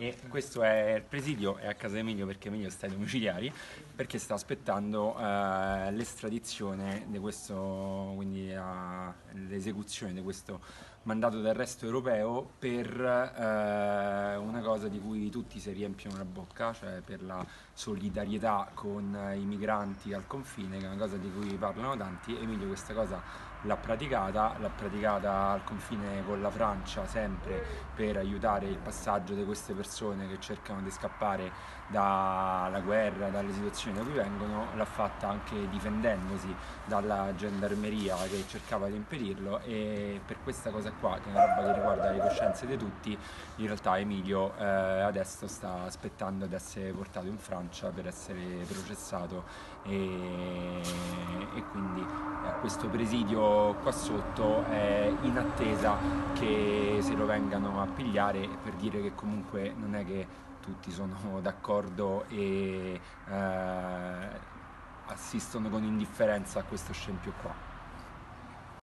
E questo è il presidio, è a casa di Emilio perché Emilio sta ai domiciliari, perché sta aspettando l'estradizione di questo, quindi l'esecuzione di questo mandato d'arresto europeo per una cosa di cui tutti si riempiono la bocca, cioè per la solidarietà con i migranti al confine, che è una cosa di cui parlano tanti. Emilio questa cosa l'ha praticata al confine con la Francia sempre per aiutare il passaggio di queste persone che cercano di scappare dalla guerra, dalle situazioni da cui vengono, l'ha fatta anche difendendosi dalla gendarmeria che cercava di impedirlo, e per questa cosa qua, che è una roba che riguarda le coscienze di tutti, in realtà Emilio adesso sta aspettando di essere portato in Francia per essere processato e quindi questo presidio qua sotto è in attesa che se lo vengano a pigliare, per dire che comunque non è che tutti sono d'accordo e assistono con indifferenza a questo scempio qua.